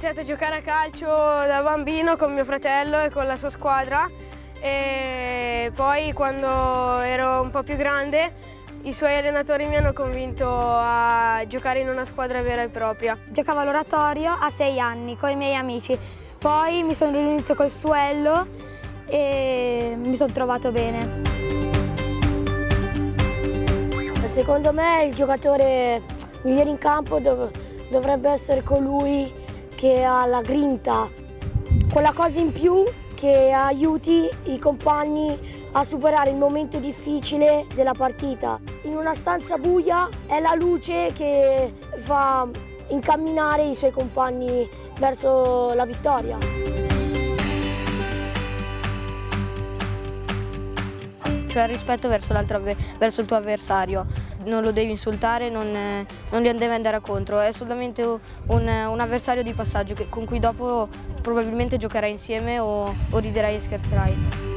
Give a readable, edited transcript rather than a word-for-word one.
iniziato a giocare a calcio da bambino con mio fratello e con la sua squadra e poi quando ero un po' più grande i suoi allenatori mi hanno convinto a giocare in una squadra vera e propria. Giocavo all'oratorio a 6 anni con i miei amici, poi mi sono riunito col Suello e mi sono trovato bene. Secondo me il giocatore migliore in campo dovrebbe essere colui che ha la grinta, quella cosa in più che aiuti i compagni a superare il momento difficile della partita. In una stanza buia è la luce che fa incamminare i suoi compagni verso la vittoria. Cioè il rispetto verso il tuo avversario, non lo devi insultare, non gli devi andare contro, è solamente un avversario di passaggio con cui dopo probabilmente giocherai insieme o riderai e scherzerai.